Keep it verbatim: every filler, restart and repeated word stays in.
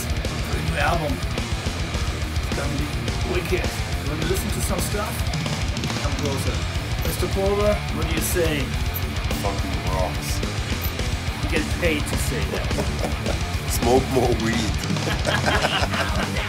The new album. It's gonna be wicked. You wanna listen to some stuff? Come closer. Mister Pulver, what do you say? Fucking rocks. You get paid to say that. Smoke more weed.